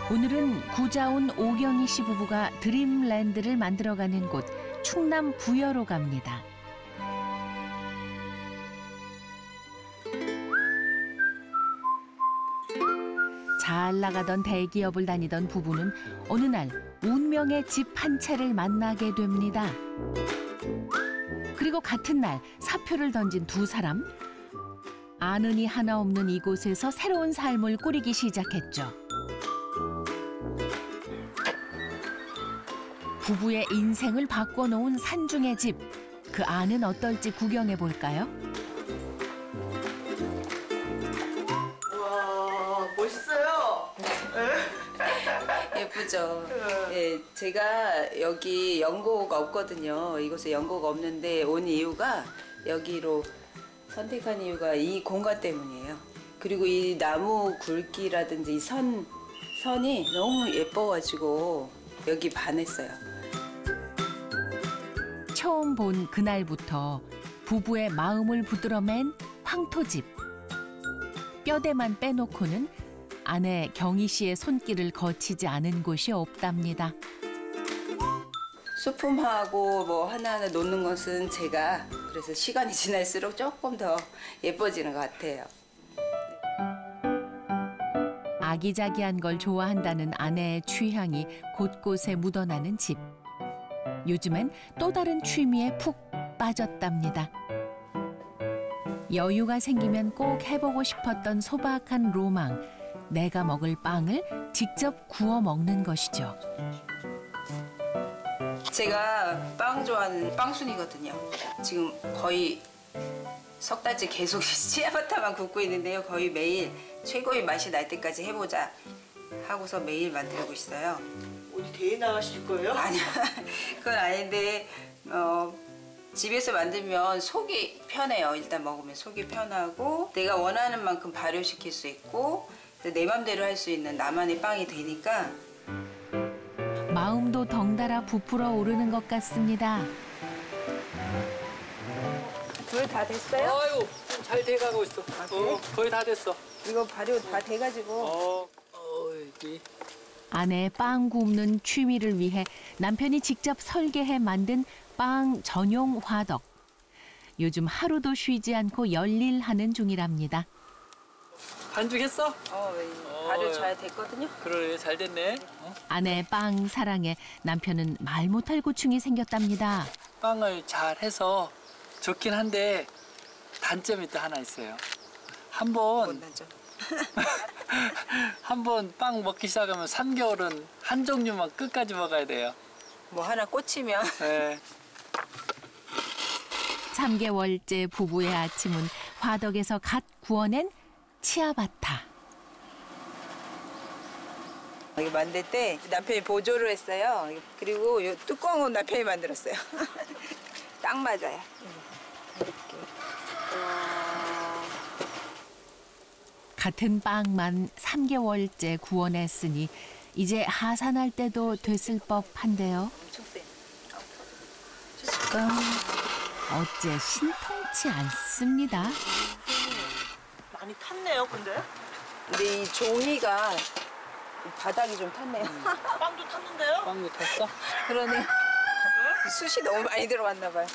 오늘은 구자온 오경희 씨 부부가 드림랜드를 만들어가는 곳 충남 부여로 갑니다. 잘 나가던 대기업을 다니던 부부는 어느 날 운명의 집 한 채를 만나게 됩니다. 그리고 같은 날 사표를 던진 두 사람. 아는 이 하나 없는 이곳에서 새로운 삶을 꾸리기 시작했죠. 부부의 인생을 바꿔놓은 산중의 집. 그 안은 어떨지 구경해 볼까요? 와, 멋있어요. 예쁘죠. 예, 제가 여기 연고가 없거든요. 이곳에 연고가 없는데 온 이유가 여기로 선택한 이유가 이 공간 때문이에요. 그리고 이 나무 굵기라든지 이 선이 너무 예뻐가지고 여기 반했어요. 처음 본 그날부터 부부의 마음을 부드러맨 황토집. 뼈대만 빼놓고는 아내 경희 씨의 손길을 거치지 않은 곳이 없답니다. 소품하고 뭐 하나하나 놓는 것은 제가 그래서 시간이 지날수록 조금 더 예뻐지는 것 같아요. 아기자기한 걸 좋아한다는 아내의 취향이 곳곳에 묻어나는 집. 요즘엔 또 다른 취미에 푹 빠졌답니다. 여유가 생기면 꼭 해보고 싶었던 소박한 로망. 내가 먹을 빵을 직접 구워 먹는 것이죠. 제가 빵 좋아하는 빵순이거든요. 지금 거의 석 달째 계속 치아바타만 굽고 있는데요. 거의 매일 최고의 맛이 날 때까지 해보자 하고서 매일 만들고 있어요. 어디 대회 나가실 거예요? 아니요, 그건 아닌데 집에서 만들면 속이 편해요. 일단 먹으면 속이 편하고 내가 원하는 만큼 발효시킬 수 있고 내 맘대로 할 수 있는 나만의 빵이 되니까 마음도 덩달아 부풀어 오르는 것 같습니다. 불 다 됐어요? 아유, 잘 돼가고 있어. 그래? 거의 다 됐어. 이거 발효 다 돼가지고 여기. 아내의 빵 굽는 취미를 위해 남편이 직접 설계해 만든 빵 전용 화덕. 요즘 하루도 쉬지 않고 열일하는 중이랍니다. 반죽했어? 발효 잘 됐거든요. 그래, 잘 됐네. 아내의 빵 사랑에 남편은 말 못할 고충이 생겼답니다. 빵을 잘 해서 좋긴 한데 단점이 또 하나 있어요. 한번 빵 먹기 시작하면 3개월은 한 종류만 끝까지 먹어야 돼요. 뭐 하나 꽂히면 네. 3개월째 부부의 아침은 화덕에서 갓 구워낸 치아바타. 여기 만들 때 남편이 보조를 했어요. 그리고 이 뚜껑은 남편이 만들었어요. 딱 맞아요. 같은 빵만 3개월째 구워냈으니 이제 하산할 때도 됐을 법한데요. 엄청 세. 어째 신통치 않습니다. 많이 탔네요, 근데. 근데 이 종이가 바닥이 좀 탔네요. 빵도 탔는데요? 빵도 탔어? 그러네. 숯이 너무 많이 들어갔나 봐요.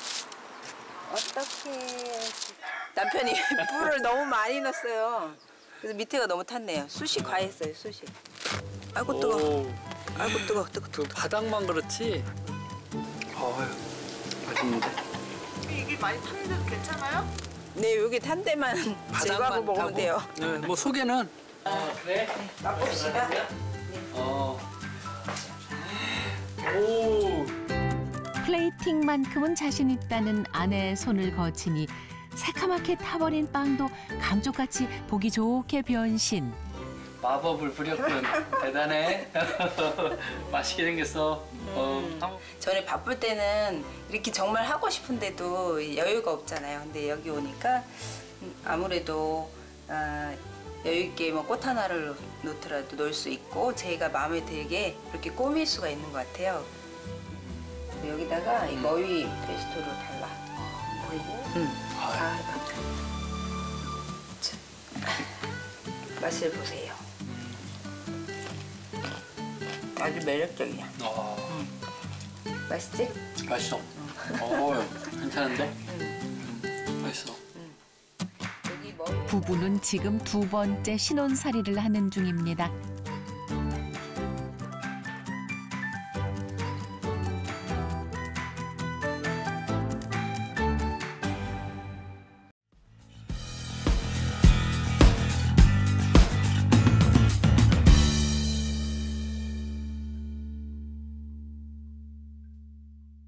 어떡해. 남편이 불을 너무 많이 넣었어요. 그래서 밑에가 너무 탔네요. 숯이 과했어요, 숯이. 아이고 뜨거워. 아이고 뜨거워. 그 바닥만 그렇지. 맛있는데. 이게 많이 탔는데도 괜찮아요? 네, 여기 탄 데만 제거하고 먹으면 타고. 돼요. 네, 뭐 속에는. 그래? 맛봅시다. 오. 플레이팅만큼은 자신 있다는 아내의 손을 거치니 새카맣게 타버린 빵도 감쪽같이 보기 좋게 변신. 마법을 부렸군. 대단해. 맛있게 생겼어. 저는 바쁠 때는 이렇게 정말 하고 싶은데도 여유가 없잖아요. 근데 여기 오니까 아무래도 여유 있게 뭐 꽃 하나를 놓더라도 놓을 수 있고 제가 마음에 들게 이렇게 꾸밀 수가 있는 것 같아요. 여기다가 이 머위 페스토를 달라. 그리고 맛을 보세요. 아주 매력적이야. 맛있지? 맛있어. 괜찮은데? 맛있어. 여기 뭐 부부는 지금 두 번째 신혼살이를 하는 중입니다.